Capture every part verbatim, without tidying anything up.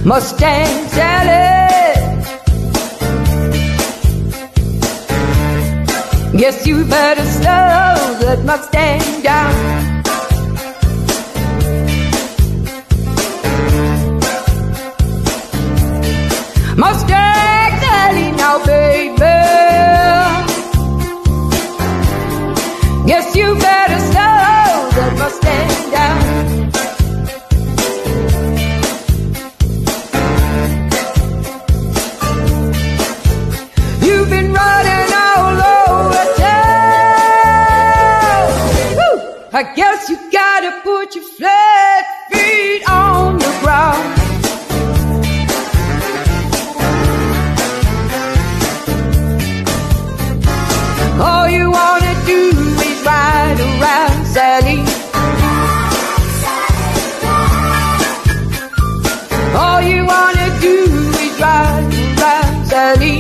Mustang Sally. Guess you better slow that Mustang down. Mustang Sally now, baby. Guess you better slow that Mustang down. You've been running all over town. Woo! I guess you gotta put your flat feet on the ground. All you wanna do is ride around, Sally. All you wanna do is ride around, Sally.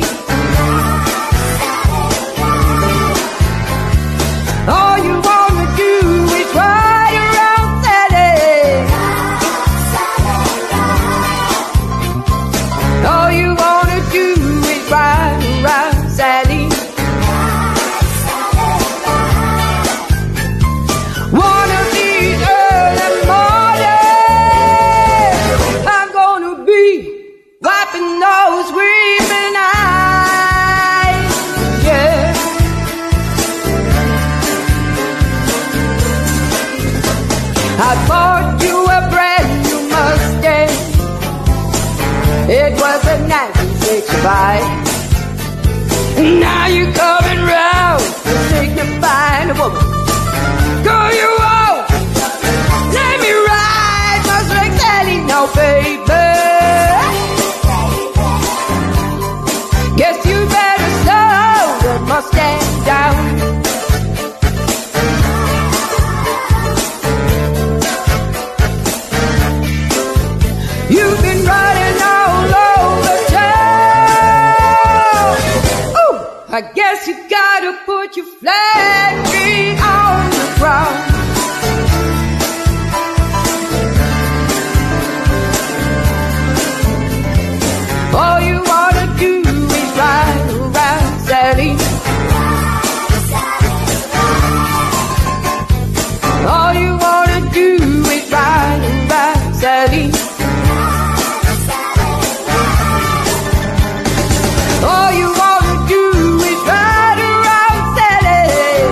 All you wanna do is ride around, Sally. All you wanna do is ride around, Sally. One of these early mornings, I'm gonna be wiping those weeping eyes, yeah. I bought you a brand new Mustang. It was a nineteen sixty-five. Now you're coming round to signify a woman. Girl, you won't let me ride Mustang Sally now, baby. Guess you better slow that Mustang down. You've been riding all over town. Ooh, I guess you gotta put your flat feet on the ground. All you wanna do is ride around, Sally. All you wanna do is ride around, Sally. All you wanna do is ride around, Sally.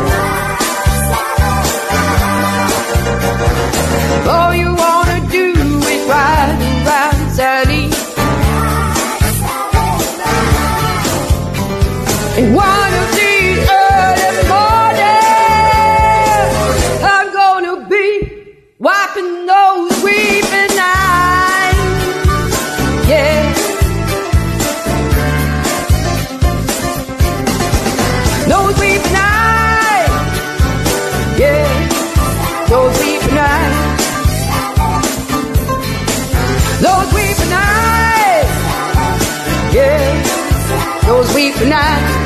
All you wanna do is ride around, Sally. And one of these early mornings, I'm gonna be wiping those weeping eyes, yeah. Those weeping eyes, yeah. Those weeping eyes. Those weeping eyes, yeah. Those weeping eyes.